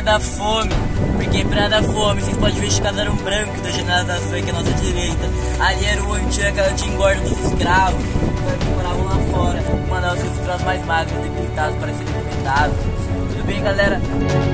Praia da Fome. Porque Praia da Fome, vocês podem ver esse casarão branco da janela azul aqui à nossa direita. Ali era o antigo engorda dos escravos, que moravam lá fora. Mano, os escravos mais magros, debilitados, parecendo debilitados. Tudo bem, galera?